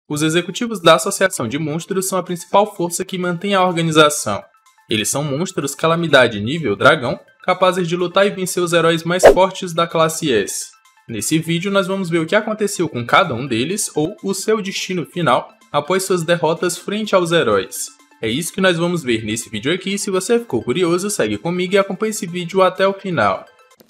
Os executivos da Associação de Monstros são a principal força que mantém a organização. Eles são monstros calamidade nível dragão, capazes de lutar e vencer os heróis mais fortes da classe S. Nesse vídeo nós vamos ver o que aconteceu com cada um deles ou o seu destino final após suas derrotas frente aos heróis. É isso que nós vamos ver nesse vídeo aqui. Se você ficou curioso, segue comigo e acompanhe esse vídeo até o final.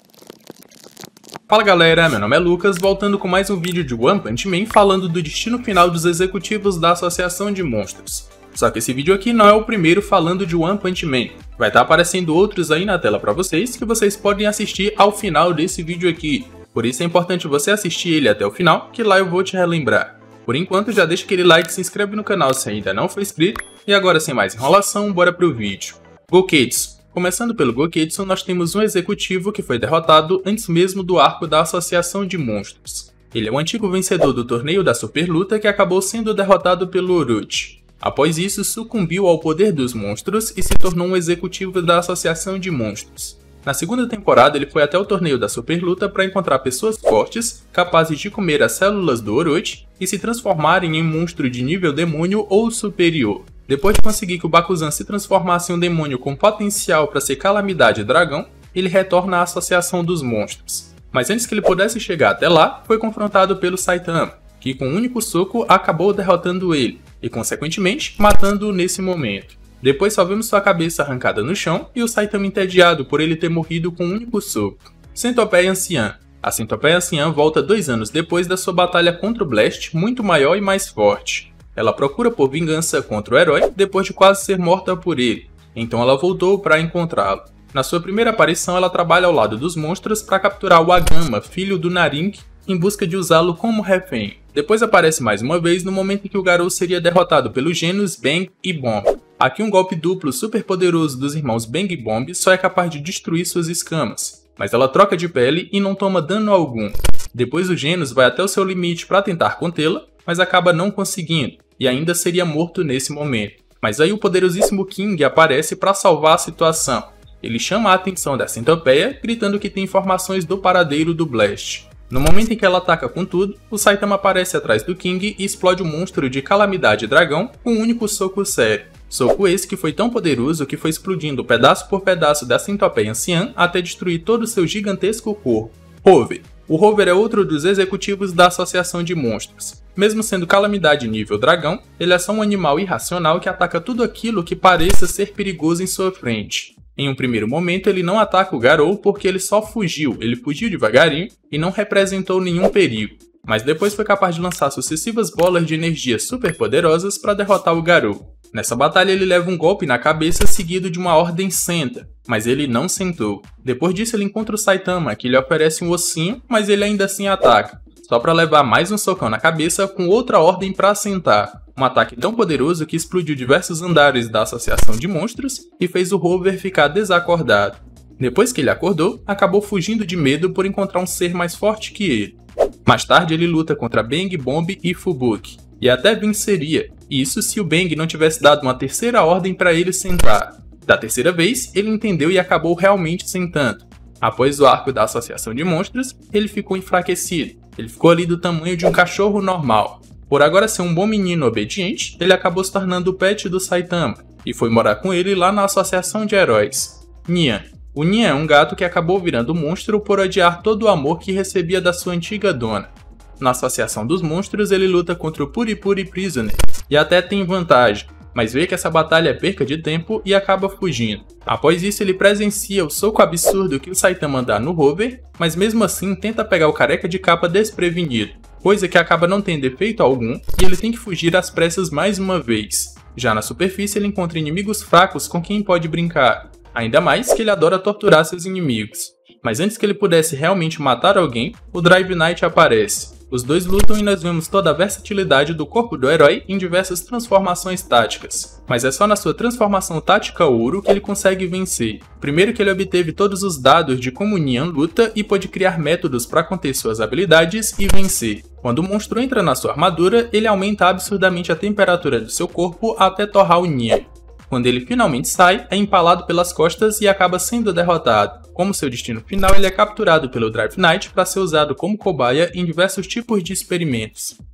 Fala galera, meu nome é Lucas, voltando com mais um vídeo de One Punch Man falando do destino final dos executivos da Associação de Monstros. Só que esse vídeo aqui não é o primeiro falando de One Punch Man. Vai estar aparecendo outros aí na tela pra vocês, que vocês podem assistir ao final desse vídeo aqui. Por isso é importante você assistir ele até o final, que lá eu vou te relembrar. Por enquanto já deixa aquele like, se inscreve no canal se ainda não for inscrito. E agora sem mais enrolação, bora pro vídeo. Goketsu. Começando pelo Goketsu, nós temos um executivo que foi derrotado antes mesmo do arco da Associação de Monstros. Ele é o antigo vencedor do torneio da Super Luta que acabou sendo derrotado pelo Orochi. Após isso, sucumbiu ao poder dos monstros e se tornou um executivo da Associação de Monstros. Na segunda temporada, ele foi até o torneio da Super Luta para encontrar pessoas fortes, capazes de comer as células do Orochi e se transformarem em monstro de nível demônio ou superior. Depois de conseguir que o Bakuzan se transformasse em um demônio com potencial para ser calamidade dragão, ele retorna à Associação dos Monstros. Mas antes que ele pudesse chegar até lá, foi confrontado pelo Saitama, que com um único soco acabou derrotando ele, e consequentemente matando-o nesse momento. Depois só vemos sua cabeça arrancada no chão e o Saitama entediado por ele ter morrido com um único soco. Centopeia Anciã. A Centopeia Anciã volta 2 anos depois da sua batalha contra o Blast, muito maior e mais forte. Ela procura por vingança contra o herói depois de quase ser morta por ele, então ela voltou para encontrá-lo. Na sua primeira aparição, ela trabalha ao lado dos monstros para capturar o Agama, filho do Narink, em busca de usá-lo como refém. Depois aparece mais uma vez no momento em que o Garou seria derrotado pelos gênios Bang e Bomb. Aqui um golpe duplo super poderoso dos irmãos Bang e Bomb só é capaz de destruir suas escamas, mas ela troca de pele e não toma dano algum. Depois o Genos vai até o seu limite para tentar contê-la, mas acaba não conseguindo, e ainda seria morto nesse momento. Mas aí o poderosíssimo King aparece para salvar a situação. Ele chama a atenção da Centopeia, gritando que tem informações do paradeiro do Blast. No momento em que ela ataca com tudo, o Saitama aparece atrás do King e explode o monstro de calamidade dragão com um único soco sério. Soco esse que foi tão poderoso que foi explodindo pedaço por pedaço da Centopeia Anciã até destruir todo o seu gigantesco corpo. Rover. O Rover é outro dos executivos da Associação de Monstros. Mesmo sendo calamidade nível dragão, ele é só um animal irracional que ataca tudo aquilo que pareça ser perigoso em sua frente. Em um primeiro momento ele não ataca o Garou porque ele só fugiu, ele fugiu devagarinho e não representou nenhum perigo. Mas depois foi capaz de lançar sucessivas bolas de energia super poderosas para derrotar o Garou. Nessa batalha ele leva um golpe na cabeça seguido de uma ordem senta, mas ele não sentou. Depois disso ele encontra o Saitama, que lhe oferece um ossinho, mas ele ainda assim ataca, só para levar mais um socão na cabeça com outra ordem para sentar. Um ataque tão poderoso que explodiu diversos andares da Associação de Monstros e fez o Rover ficar desacordado. Depois que ele acordou, acabou fugindo de medo por encontrar um ser mais forte que ele. Mais tarde ele luta contra Bang, Bomb e Fubuki, e até venceria, isso se o Bang não tivesse dado uma terceira ordem para ele sentar. Da terceira vez, ele entendeu e acabou realmente sentando. Após o arco da Associação de Monstros, ele ficou enfraquecido, ele ficou ali do tamanho de um cachorro normal. Por agora ser um bom menino obediente, ele acabou se tornando o pet do Saitama, e foi morar com ele lá na Associação de Heróis. Nyan. O Nyan é um gato que acabou virando monstro por odiar todo o amor que recebia da sua antiga dona. Na Associação dos Monstros ele luta contra o Puri-Puri Prisoner, e até tem vantagem, mas vê que essa batalha é perca de tempo e acaba fugindo. Após isso ele presencia o soco absurdo que o Saitama dá no Rover, mas mesmo assim tenta pegar o careca de capa desprevenido, coisa que acaba não tendo efeito algum e ele tem que fugir às pressas mais uma vez. Já na superfície ele encontra inimigos fracos com quem pode brincar, ainda mais que ele adora torturar seus inimigos. Mas antes que ele pudesse realmente matar alguém, o Drive Knight aparece. Os dois lutam e nós vemos toda a versatilidade do corpo do herói em diversas transformações táticas. Mas é só na sua transformação tática ouro que ele consegue vencer. Primeiro que ele obteve todos os dados de como Nyan luta e pôde criar métodos para conter suas habilidades e vencer. Quando o monstro entra na sua armadura, ele aumenta absurdamente a temperatura do seu corpo até torrar o Nyan. Quando ele finalmente sai, é empalado pelas costas e acaba sendo derrotado. Como seu destino final, ele é capturado pelo Drive Knight para ser usado como cobaia em diversos tipos de experimentos.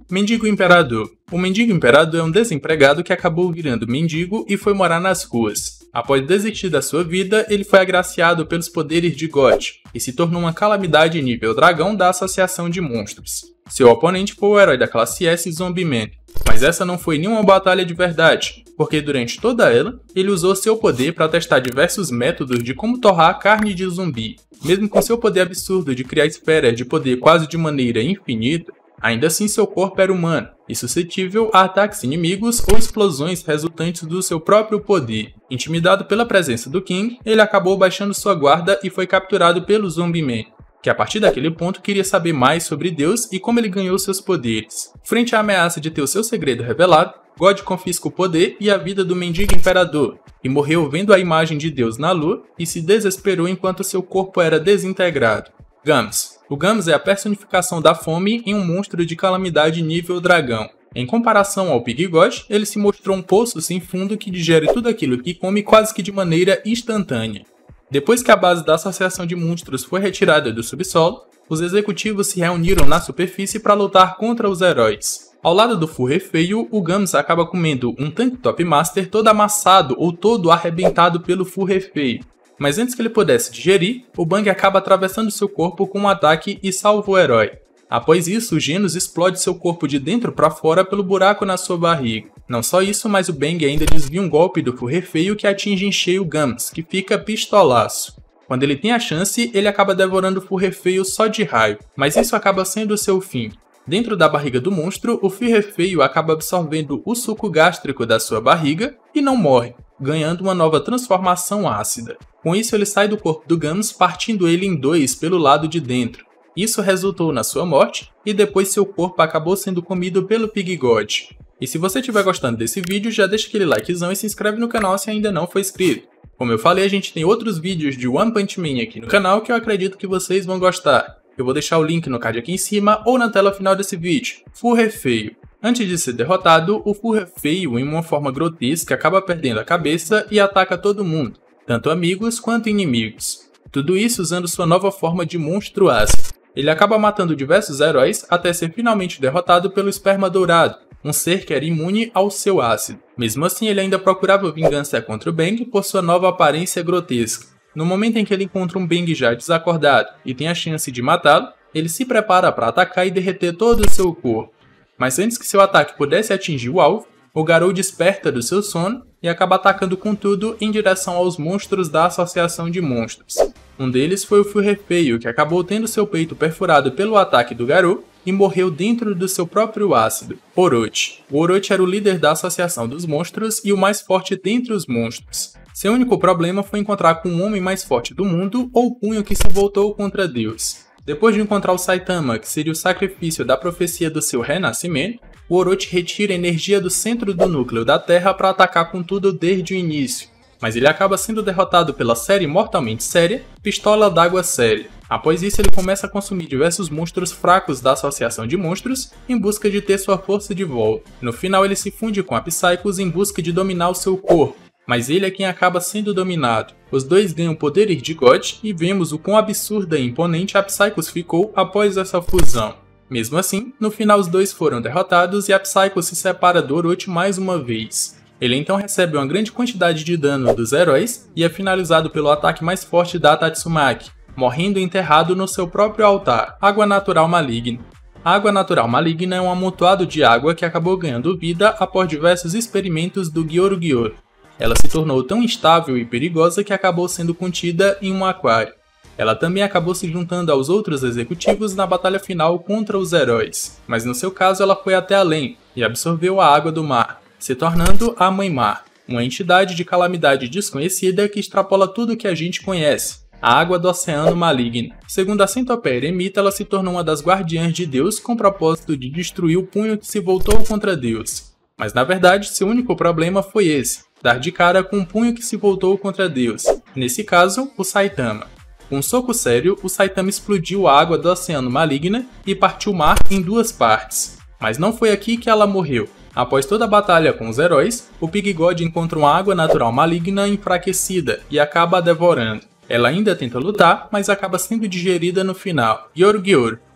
Mendigo Imperador. O Mendigo Imperador é um desempregado que acabou virando mendigo e foi morar nas ruas. Após desistir da sua vida, ele foi agraciado pelos poderes de God e se tornou uma calamidade nível dragão da Associação de Monstros. Seu oponente foi o herói da classe S, Zombie Man, mas essa não foi nenhuma batalha de verdade, porque durante toda ela, ele usou seu poder para testar diversos métodos de como torrar a carne de zumbi. Mesmo com seu poder absurdo de criar esferas de poder quase de maneira infinita, ainda assim seu corpo era humano e suscetível a ataques inimigos ou explosões resultantes do seu próprio poder. Intimidado pela presença do King, ele acabou baixando sua guarda e foi capturado pelo Zombie Man, que a partir daquele ponto queria saber mais sobre Deus e como ele ganhou seus poderes. Frente à ameaça de ter o seu segredo revelado, God confisca o poder e a vida do Mendigo Imperador, e morreu vendo a imagem de Deus na lua e se desesperou enquanto seu corpo era desintegrado. Gums. O Gums é a personificação da fome em um monstro de calamidade nível dragão. Em comparação ao Pig God, ele se mostrou um poço sem fundo que digere tudo aquilo que come quase que de maneira instantânea. Depois que a base da Associação de Monstros foi retirada do subsolo, os executivos se reuniram na superfície para lutar contra os heróis. Ao lado do Furry feio, o Gums acaba comendo um Tank Top Master todo amassado ou todo arrebentado pelo Furry feio. Mas antes que ele pudesse digerir, o Bang acaba atravessando seu corpo com um ataque e salva o herói. Após isso, o Genos explode seu corpo de dentro para fora pelo buraco na sua barriga. Não só isso, mas o Bang ainda desvia um golpe do Furry feio que atinge em cheio o Gums, que fica pistolaço. Quando ele tem a chance, ele acaba devorando o Furry feio só de raio, mas isso acaba sendo o seu fim. Dentro da barriga do monstro, o Furry feio acaba absorvendo o suco gástrico da sua barriga e não morre, ganhando uma nova transformação ácida. Com isso, ele sai do corpo do Gums, partindo ele em dois pelo lado de dentro. Isso resultou na sua morte, e depois seu corpo acabou sendo comido pelo Pig God. E se você estiver gostando desse vídeo, já deixa aquele likezão e se inscreve no canal se ainda não for inscrito. Como eu falei, a gente tem outros vídeos de One Punch Man aqui no canal que eu acredito que vocês vão gostar. Eu vou deixar o link no card aqui em cima ou na tela final desse vídeo. Furry feio. Antes de ser derrotado, o Furry feio, em uma forma grotesca, acaba perdendo a cabeça e ataca todo mundo, tanto amigos quanto inimigos. Tudo isso usando sua nova forma de monstro ácido. Ele acaba matando diversos heróis até ser finalmente derrotado pelo Esperma Dourado, um ser que era imune ao seu ácido. Mesmo assim, ele ainda procurava vingança contra o Bang por sua nova aparência grotesca. No momento em que ele encontra um Bang já desacordado e tem a chance de matá-lo, ele se prepara para atacar e derreter todo o seu corpo. Mas antes que seu ataque pudesse atingir o alvo, o Garou desperta do seu sono e acaba atacando com tudo em direção aos monstros da Associação de Monstros. Um deles foi o Furry feio, que acabou tendo seu peito perfurado pelo ataque do Garou e morreu dentro do seu próprio ácido, Orochi. O Orochi era o líder da Associação dos Monstros e o mais forte dentre os monstros. Seu único problema foi encontrar com o homem mais forte do mundo ou o punho que se voltou contra Deus. Depois de encontrar o Saitama, que seria o sacrifício da profecia do seu renascimento, o Orochi retira a energia do centro do núcleo da Terra para atacar com tudo desde o início. Mas ele acaba sendo derrotado pela série mortalmente séria, Pistola d'Água Séria. Após isso, ele começa a consumir diversos monstros fracos da Associação de Monstros em busca de ter sua força de volta. No final, ele se funde com a Psychos em busca de dominar o seu corpo, mas ele é quem acaba sendo dominado. Os dois ganham poderes de God e vemos o quão absurda e imponente a Psychos ficou após essa fusão. Mesmo assim, no final os dois foram derrotados e a Psychos se separa do Orochi mais uma vez. Ele então recebe uma grande quantidade de dano dos heróis e é finalizado pelo ataque mais forte da Tatsumaki, morrendo enterrado no seu próprio altar, Água Natural Maligna. A Água Natural Maligna é um amontoado de água que acabou ganhando vida após diversos experimentos do Gyoru. Ela se tornou tão instável e perigosa que acabou sendo contida em um aquário. Ela também acabou se juntando aos outros executivos na batalha final contra os heróis, mas no seu caso ela foi até além e absorveu a água do mar, se tornando a Mãe Mar, uma entidade de calamidade desconhecida que extrapola tudo o que a gente conhece, a água do Oceano Maligno. Segundo a Centopeia Eremita, ela se tornou uma das guardiãs de Deus com o propósito de destruir o punho que se voltou contra Deus. Mas na verdade, seu único problema foi esse, dar de cara com um punho que se voltou contra Deus, nesse caso, o Saitama. Com um soco sério, o Saitama explodiu a água do Oceano Maligna e partiu o mar em duas partes. Mas não foi aqui que ela morreu. Após toda a batalha com os heróis, o Pig God encontra uma água natural maligna enfraquecida e acaba a devorando. Ela ainda tenta lutar, mas acaba sendo digerida no final. Gyoru.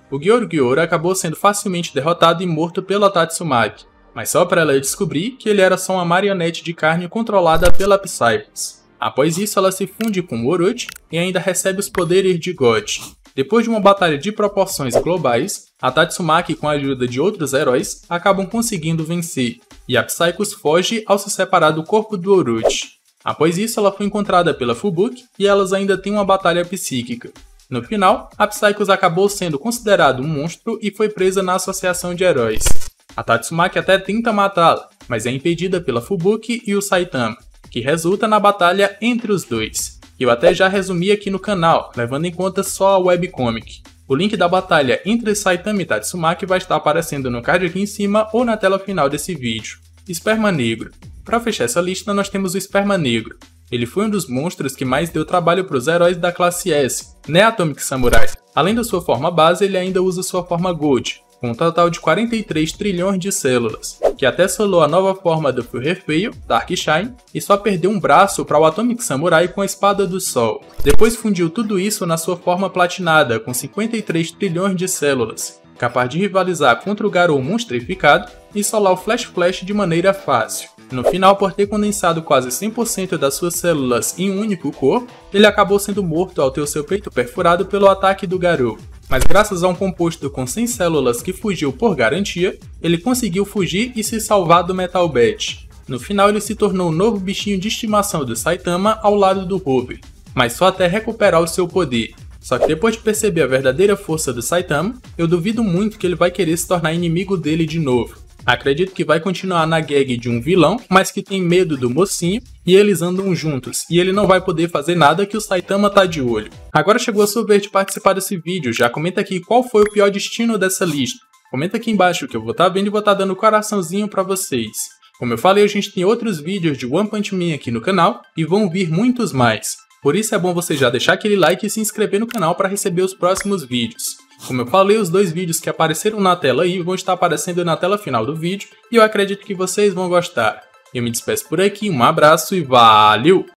O Gyorgyor acabou sendo facilmente derrotado e morto pela Tatsumaki, mas só para ela descobrir que ele era só uma marionete de carne controlada pela Psylocke. Após isso, ela se funde com o Orochi e ainda recebe os poderes de God. Depois de uma batalha de proporções globais, a Tatsumaki, com a ajuda de outros heróis, acabam conseguindo vencer, e a Psylocke foge ao se separar do corpo do Orochi. Após isso, ela foi encontrada pela Fubuki e elas ainda têm uma batalha psíquica. No final, a Psylocke acabou sendo considerada um monstro e foi presa na Associação de Heróis. A Tatsumaki até tenta matá-la, mas é impedida pela Fubuki e o Saitama, que resulta na batalha entre os dois. Eu até já resumi aqui no canal, levando em conta só a webcomic. O link da batalha entre Saitama e Tatsumaki vai estar aparecendo no card aqui em cima ou na tela final desse vídeo. Esperma Negro. Para fechar essa lista, nós temos o Esperma Negro. Ele foi um dos monstros que mais deu trabalho para os heróis da classe S, né, Atomic Samurai? Além da sua forma base, ele ainda usa sua forma Gold, com um total de 43 trilhões de células, que até solou a nova forma do Fuhefeio, Dark Shine, e só perdeu um braço para o Atomic Samurai com a Espada do Sol. Depois fundiu tudo isso na sua forma platinada, com 53 trilhões de células, capaz de rivalizar contra o Garou monstrificado e solar o Flash de maneira fácil. No final, por ter condensado quase 100% das suas células em um único corpo, ele acabou sendo morto ao ter o seu peito perfurado pelo ataque do Garou. Mas graças a um composto com 100 células que fugiu por garantia, ele conseguiu fugir e se salvar do Metal Bat. No final, ele se tornou o novo bichinho de estimação do Saitama ao lado do Robin, mas só até recuperar o seu poder. Só que depois de perceber a verdadeira força do Saitama, eu duvido muito que ele vai querer se tornar inimigo dele de novo. Acredito que vai continuar na gag de um vilão, mas que tem medo do mocinho, e eles andam juntos, e ele não vai poder fazer nada que o Saitama tá de olho. Agora chegou a sua vez de participar desse vídeo, já comenta aqui qual foi o pior destino dessa lista. Comenta aqui embaixo que eu vou estar vendo e vou estar dando coraçãozinho pra vocês. Como eu falei, a gente tem outros vídeos de One Punch Man aqui no canal, e vão vir muitos mais. Por isso é bom você já deixar aquele like e se inscrever no canal para receber os próximos vídeos. Como eu falei, os dois vídeos que apareceram na tela aí vão estar aparecendo na tela final do vídeo e eu acredito que vocês vão gostar. Eu me despeço por aqui, um abraço e valeu!